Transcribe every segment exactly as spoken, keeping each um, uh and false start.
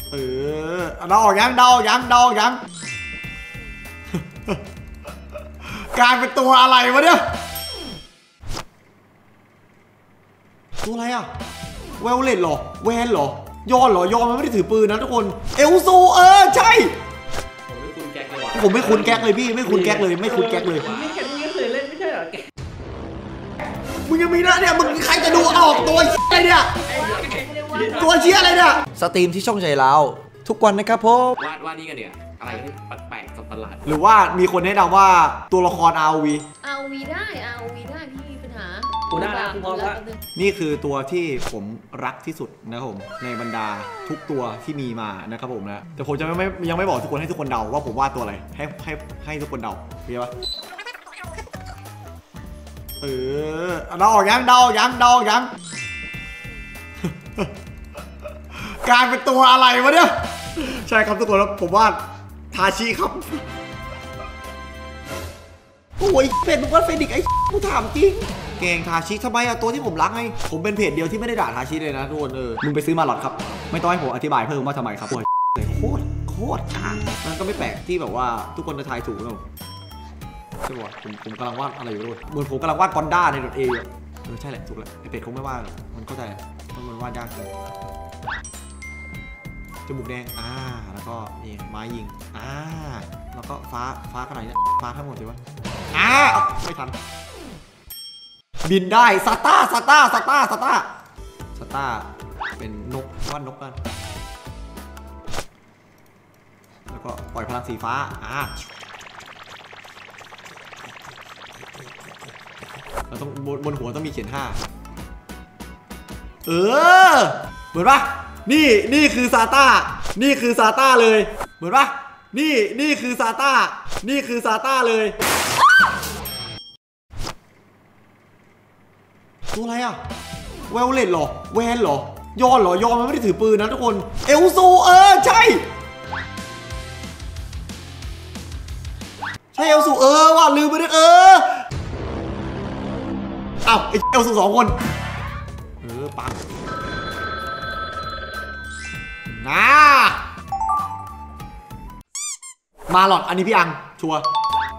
เออเดายังเดายังเดายังกลายเป็นตัวอะไรวะเนี่ยตัวอะไรอะเวลเลตหรอแวนหรอยอนหรอยอนมันไม่ได้ถือปืนนะทุกคนเอลซูเออใช่ผมไม่คุ้นแก๊กเลยพี่ไม่คุ้นแก๊กเลยไม่คุ้นแก๊กเลยไม่แก๊กไม่เคยเล่นไม่ใช่เหรอแก๊กมึงยังมีนะเนี่ยมึงใครจะดูออกตัวอะไรเนี่ยตัวเชี่ยอะไรเนี่ยสตรีมที่ช่องใจเราทุกวันนะครับผมวาดวาดนี่กันเนี่ยอะไรที่แปลกๆประหลาดหรือว่ามีคนแนะนำว่าตัวละคร อาร์ โอ วีอาร์ โอ วี ได้ อาร์ โอ วี ได้พี่มีปัญหากูได้แล้วกูพร้อมแล้วนี่คือตัวที่ผมรักที่สุดนะครับผมในบรรดาทุกตัวที่มีมานะครับผมนะแต่ผมจะไม่ยังไม่บอกทุกคนให้ทุกคนเดาว่าผมวาดตัวอะไรให้ให้ให้ทุกคนเดาเข้าใจปะเออเดายังเดายังเดายังกลายเป็นตัวอะไรวะเนี่ยใช่ครับทุกคนแล้วผมวาดทาชิครับโอ้ยเพจมึงวาดเฟนิกไอ้กูถามจริงเก่งทาชิทำไมอะตัวที่ผมรักไงผมเป็นเพจเดียวที่ไม่ได้ด่าทาชิเลยนะทุกคนเออมึงไปซื้อมาหลอดครับไม่ต้องให้ผมอธิบายเพิ่มว่าทำไมครับโอ้ยโคตรโคตรอ่านมันก็ไม่แปลกที่แบบว่าทุกคนจะทายถูกนะใช่ป่ะผมผมกำลังวาดอะไรอยู่ด้วยเหมือนผมกำลังวาดกอนด้าในดอทเอเออใช่แหละถูกแล้วไอเป็ดคงไม่วาดมันเข้าใจมันมันวาดยากเลยจมูกแดงอ่าแล้วก็นี่ไม้ยิงอ่าแล้วก็ฟ้าฟ้าขนาดนี้ฟ้าทั้งหมดเลยวะอ่าไม่ทันบินได้ซาต้าซาต้าซาต้าซาต้าซาต้าเป็นนกวาดนกกันแล้วก็ปล่อยพลังสีฟ้าอ่าเราต้องบนบนหัวต้องมีเขียนห้าเออเหมือนปะนี่นี่คือซาต้านี่คือซาต้าเลยเหมือนปะนี่นี่คือซาต้านี่คือซาต้าเลยตัวอะไรอะเวลเลตหรอแวนหรอยอนหรอยอนมันไม่ได้ถือปืนนะทุกคนเอลซูเออใช่ใช่เอลซูเออว่ะลืมไปเลยเอออ้าวไอเอลซูสองคนเออปังนะมาหลอดอันนี้พี่อังชัวร์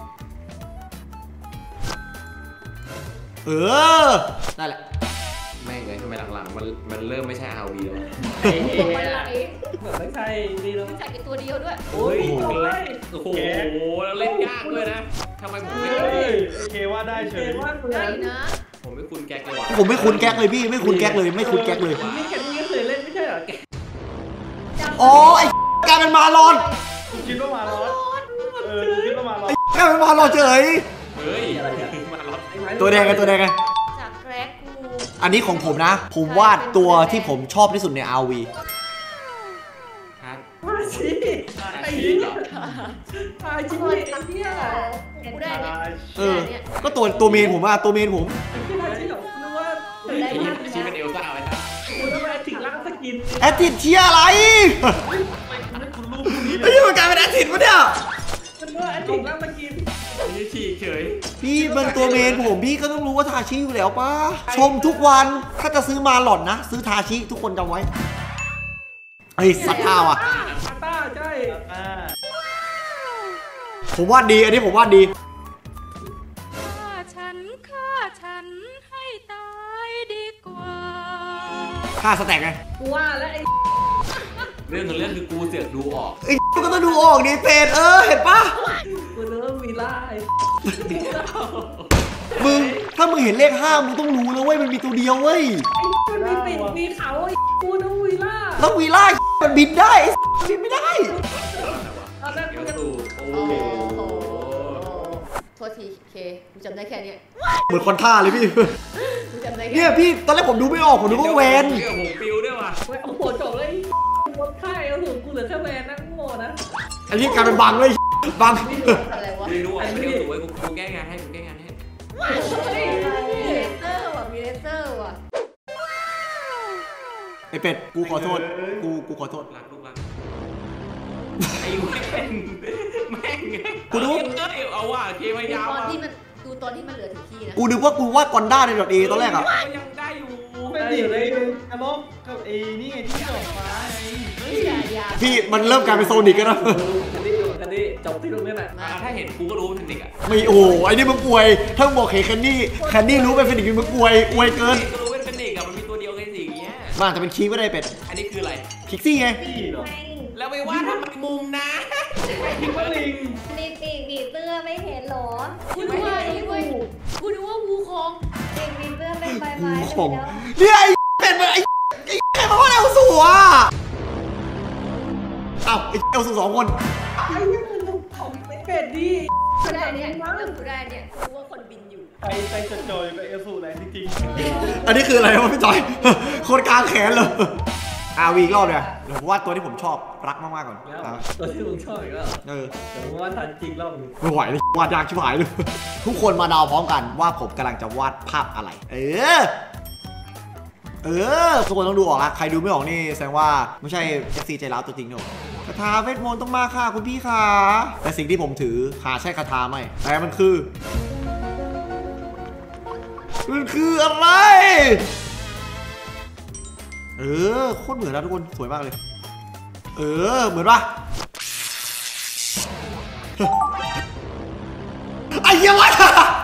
เออได้แหละไม่เลยทำไมหลังๆมันมันเริ่มไม่ใช่ อาร์ โอ วี แล้วเฮ้ยแบบไม่ใช่ดีแล้วจัดกันตัวเดียวด้วยโอ้ยโอ้โหแล้วเล่นยากด้วยนะทำไมผมไม่ได้เคว่าได้เฉยได้นะผมไม่คุ้นแก๊กเลยว่ะผมไม่คุ้นแก๊กเลยพี่ไม่คุ้นแก๊กเลยไม่คุ้นแก๊กเลยไม่แก๊กไม่เคยเล่นไม่ใช่เหรอแก๊กอ๋อไอ้กลายเป็นมาลอนกูคิดว่ามาลอนเออกูคิดว่ามาลอนกลายเป็นมาลอนเฉยเฮ้ยมาลอนตัวแดงไงตัวแดงไงจากแกร็กกูอันนี้ของผมนะผมวาดตัวที่ผมชอบที่สุดใน อาร์ โอ วีมาสิไอ้เหรอตายจริงเลยไอ้เนี่ยกูได้เนี่ยเออก็ตัวตัวเมนผมอะตัวเมนผมไม่ได้ที่หรอกรู้ว่าได้ชี้เป็นเอลซ่าไว้ครับกูต้องมาถึงร่างสกินแอดทิดเชียอะไรไอ้ยังมันกลายเป็นแอดทิดปะเนี่ยมันว่าแอดทิดร่างสกินนี่ฉีกเฉยพี่มันตัวเมนผมพี่ก็ต้องรู้ว่าทาชิอยู่แล้วป่ะชมทุกวันถ้าจะซื้อมาหล่อนนะซื้อทาชิทุกคนจำไว้ไอ้สัตว์ท่าว่ะซาต้าใช่ผมวาดดีอันนี้ผมวาดดีฆ่าฉันฆ่าฉันให้ตายดีกว่าฆ่าสแต็กไงกูว่าแล้วไอ้เรื่องของเรื่องคือกูเสือกดูออกไอ้ก็ต้องดูออกดิเป็ดเออเห็นปะกูเริ่มมีไล่มึงถ้ามึงเห็นเลขห้ามึงต้องรู้แล้วเว้ยมันมีตัวเดียวเว้ยมันมีปีกมีเขาไอ้กูต้องวีล่าแล้ววีล่ามันบินได้บินไม่ได้เดี๋ยวตูโอ้โหโทษทีเคกูจำได้แค่นี้เหมือนคนท่าเลยพี่เนี่ยพี่ตอนแรกผมดูไม่ออกผมดูว่าแวนเกี่ยวหัวปิวด้วยว่ะโอ้โหจบเลยหมดค่ายเอาถึงกูเหลือแค่แวนนั่งโง่นะอันนี้กลายเป็นบังเลยบังอะไรวะไม่รู้อ่ะไม่รู้ตัวกูแก้งานให้กูแก้งานให้มีเลเซอร์ว่ะมีเลเซอร์ว่ะไอเป็ดกูขอโทษกูกูขอโทษรักลูกรักไอ้แม่งแม่งกูรู้เอาว่ะเคพยายามตอนที่มันดูตอนที่มันเหลือถึงที่นะกูนึกว่ากูวาดกอนด้าในดอทเอตอนแรกอ่ะยังได้อยู่ไเป็นดิเลยกระลอกกับไอ้นี่ไงที่ดอกฟ้าไงพี่มันเริ่มกลายเป็นโซนิกแล้วนะคันนี้คันนี้จบที่ตรงนี้แหละถ้าเห็นกูก็รู้เป็นเด็กอ่ะไม่โอ้ไอ้นี่มึงป่วยถ้ามึงบอกเห็นแคนนี่แคนนี่รู้เป็นเฟนิกซ์มึงป่วยป่วยเกินก็รู้เป็นเด็กอ่ะมันมีตัวเดียวกันสิอย่างเงี้ยมันอาจจะเป็นคีก็ได้เป็ดอันนี้คืออะไรคิกซี่ไงพี่เหรอแล้วไปว่าทำไมมุมนะคิดว่าลิงมีปีกมีเสื้อไม่เห็นหรอกูนึกว่าไอ้เว้ยกูนึกว่าวูคองปีกมีเสื้อเป็นใบไม้หูเลยของเนาะเนี่ยไอ้เป็ดมันไอ้ไอ้ใครมาว่าเอลสูอ่ะอ้าวไอ้เอลสูสองคนไอ้นี่มันของเป็ดดิกูได้เนี่ยเรื่องกูได้เนี่ยกูว่าคนบินอยู่ไปไปจดจ่อยกับเอลสูแหละจริงอันนี้คืออะไรวะพี่จอย โคนกลางแขนเลยอาวีอีกรอบเนี่ยเดี๋ยวผมว่าตัวที่ผมชอบรักมากๆก่อนๆแล้วอ่ะตัวที่มึงชอบอีกแล้วเออแต่ว่าทันจริงรอบนึงไม่ไหวเลยวาดยากชิบหายเลย ทุกคนมาเดาพร้อมกันว่าผมกำลังจะวาดภาพอะไร เออ เออ ทุกคนต้องดูออกละใครดูไม่ออกนี่แสดงว่าไม่ใช่ เอฟ ซี ใจร้าวตัวจริงหนูคาถาเวทมนต์ต้องมาค่ะคุณพี่ค่ะแต่สิ่งที่ผมถือหาใช่คาถาไหมแต่มันคือ มันคืออะไร เออโคตรเหมือนนะทุกคนสวยมากเลย เออเหมือนปะ ไอ้เหี้ยวะ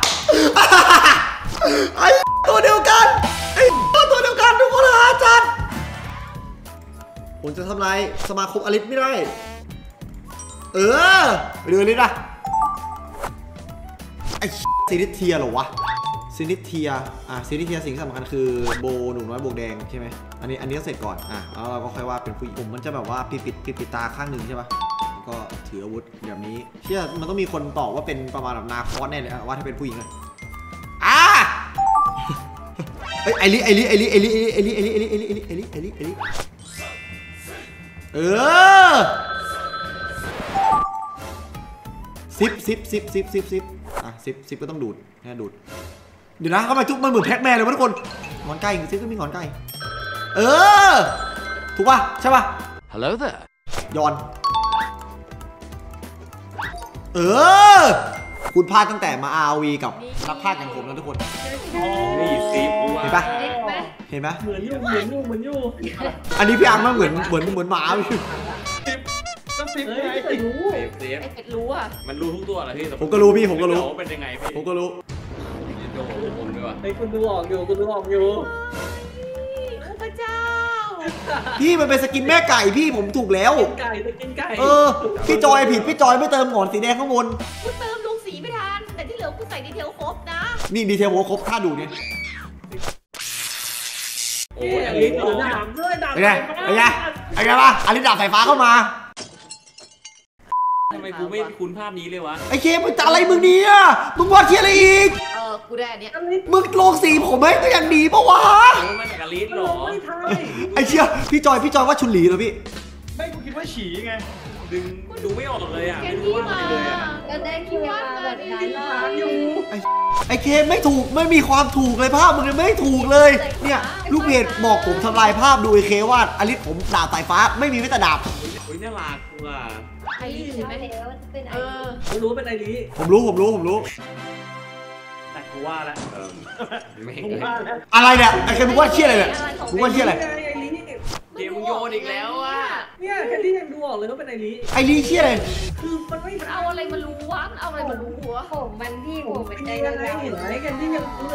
ไอ้ตัวเดียวกันไอ้ตัวเดียวกันทุกคนหาจัดผมจะทำลายสมาคมอลิสไม่ได้เออไปดูอลิสนะไอ้ซินิเทียเหรอวะซินิเทียอ่ะซินิเทียสิ่งสำคัญคือโบหนุ่มน้อยบวกแดงใช่ไหมอันนี้อันนี้ต้องเสร็จก่อนอ่ะแล้วเราก็ค่อยว่าเป็นผู้หญิงผมมันจะแบบว่าปิดปิดปิดปิดตาข้างหนึ่งใช่ปะก็ถืออาวุธแบบนี้เชื่อมันต้องมีคนตอบว่าเป็นประมาณแบบนาคอสแน่เลยว่าถ้าเป็นผู้หญิงเลยอ่ะเอ้ยไอริไอริไอริไอริไอริไอริไอริไอริไอริไอริไอริไอริเออซิปซิปซิปซิปซิปซิปอ่ะซิปซิปก็ต้องดูดแค่ดูดเดี๋ยวนะทำไมทุกมันเหมือนแพ็กแมนเลยวะทุกคนงอนไก่ซิปก็มีงอนไก่เออถูกป่ะใช่ป่ะ Hello there. ย้อนเออคุณพลาดตั้งแต่มา อาร์ วี กับนักพากย์อย่างผมแล้วทุกคนนี่สิกูว่าเห็นปะเด็กไหมเห็นไหมเหมือนอยู่เหมือนอยู่เหมือนอยู่อันนี้พี่อังมันเหมือนเหมือนเหมือนหมาพี่ก็ซิปไงรู้เซฟเซฟไอ้เป็ดรู้อ่ะมันรู้ทุกตัวเหรอพี่ผมก็รู้พี่ผมก็รู้เป็นยังไงพี่ผมก็รู้โดนผมด้วยว่ะไอ้คุณดูออกอยู่คุณดูออกอยู่ข้าพเจ้าพี่มันเป็นสกินแม่ไก่พี่ผมถูกแล้วกินไก่จะกินไก่เออพี่จอยผิดพี่จอยไม่เติมหงอนสีแดงข้างบนกูเติมลงสีไม่ทันแต่ที่เหลือกูใส่ดีเทลครบนะนี่ดีเทลโมครบถ้าดูเนี่ยโอ้โอ้ยยอัอันนนี้นี้ถือดาบด้วยดาบเป็นไงเป็นไงเป็นไงปะอันนี้ดาบสายฟ้าเข้ามาทำไมกูไม่คุ้นภาพนี้เลยวะไอ้เคมึงจะอะไรมึงเนี่ยมึงวาดเทียอะไรอีกเออกูได้อันเนี้ยอันนี้มึงโลงสีผมไหมก็ยังดีปะวะโอ้มันกะลิสหรลองไม่ทันไอ้เชี่ยพี่จอยพี่จอยว่าชุนหลีเหรอพี่ไม่กูคิดว่าฉี่ไงดึงดูไม่ออกเลยอ่ะแค่ไม่รู้นี้ว่ามาอะไรเลยอ่ะก็ได้คิวมาแบบนั้นเลถามยอยู่ไอ้ไอ้เคไม่ถูกไม่มีความถูกเลยภาพมึงเนี่ยไม่ถูกเลย เนี่ยลูกเพจบอกผมทำลายภาพดูไอ้เคว่าอลิสผมดาบสายฟ้าไม่มีแม้แต่ดาบโอ้ยน่ารักว่ะไอ้นี่ใช่ไหมแล้วจะเป็นไอเออกูรู้เป็นไอ้นี้ผมรู้ผมรู้ผมรู้แต่กูว่าแล้วเออไม่กูว่าแล้วอะไรเนี่ยไอ้เคมึงว่าเชี่ยอะไรเนี่ยมึงว่าเชี่ยอะไรไอ้นี้เกมมึงโยนอีกแล้วอ่ะเนี่ยแค่ที่ยังดูออกเลยว่าเป็นไอ้นี้ไอ้ลีเชี่ยอะไรคือมันไม่มันเอาอะไรมารู้วะมันเอาอะไรมารู้วะผมมันพี่ผผมมเป็เป็น นยัใจงไงดำเห็นไหมแค่ที่ยังรู้เลย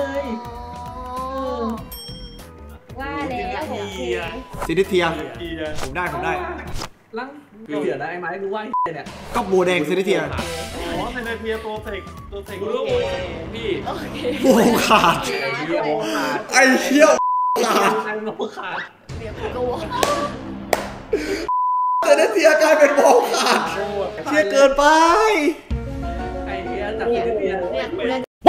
ว่าแล้วผมซินิเทียเกียร์ผมได้ผมได้ลังเกียร์ได้ไม้รู้ว่าเนี่ยก็โบแดงซินิเทียอ๋อเป็นไอเพียตัวเสกตัวเสกกูรู้ว่าพี่โอเคโอ้ขาดไอ้เหี้ยโอ้ขาดไอ้เชี่ยขาดไอ้โง่ขาดเดี๋ยวกูก็วะซินิเทียกลายเป็นโบขาดเชี่ยเกินไปไอ้เหี้ยจับไอ้เหี้ยเนี่ยกูได้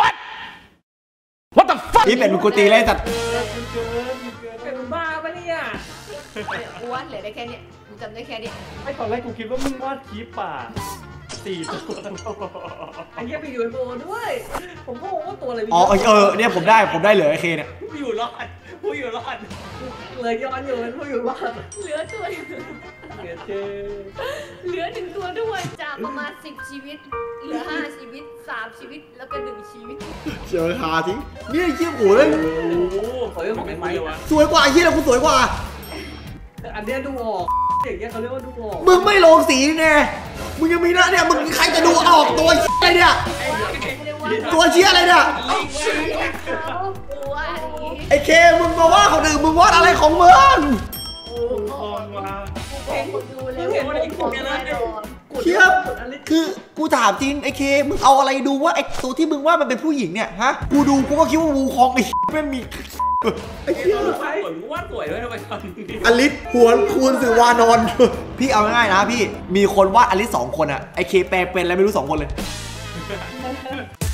นี่เป็นมึงกูตีเลยสัตว์เกินเกินเป็นบ้าปะเนี่ยกูวาดเหลือได้แค่เนี้ยกูจำได้แค่เนี้ยไอ้ตอนแรกกูคิดว่ามึงวาดคลิปป่าสี่ตัวไอ้เหี้ยมียูเอฟโอด้วย ผมก็งงว่าตัวอะไรอ๋อเออเนี่ยผมได้ผมได้เหลือไอเคเนี่ยผู้อยู่รอดผู้อยู่รอดเลยย้อนอยู่เป็นผู้อยู่บ้านเหลือตัวเกิดเจอเหลือหนึ่งตัวด้วยจากประมาณสิบชีวิต เหลือห้าชีวิตสามชีวิตแล้วก็หนึ่งชีวิตเจอหาทิ้งเนี่ยไอ้เหี้ยโอ้โหเลยโอ้โหขอเรื่องของไอ้ไม้วะสวยกว่าไอ้เหี้ยแล้วกูสวยกว่าอันเนี้ยดูออกอย่างเงี้ยเขาเรียกว่าดูออกมึงไม่ลงสีแน่มึงยังมีหน้าเนี่ยมึงใครจะดูออกตัวอะไรเนี่ยตัวเชี่ยอะไรเนี่ยเขากลัวอีกไอ้เคมึงมาว่าคนอื่นมึงวาดอะไรของมึงโอ้ทองว่ะผมดูเลยเห็นว่าไอ้คนนั้นเลยเชี่ยคือกูถามจริงไอ้เคมึงเอาอะไรดูว่าไอ้ตัวที่มึงว่ามันเป็นผู้หญิงเนี่ยฮะกูดูกูก็คิดว่าวูคองไอ้ไม่มีไอ้ไอ้เหี้ยตัวสวยมึงว่าสวยด้วยทำไมตอนนี้อลิสหวนคูณสือวานอน พี่เอาง่ายๆนะพี่มีคนวาดอลิสสองคนอะไอ้เคแปลงเป็นอะไรไม่รู้สองคนเลย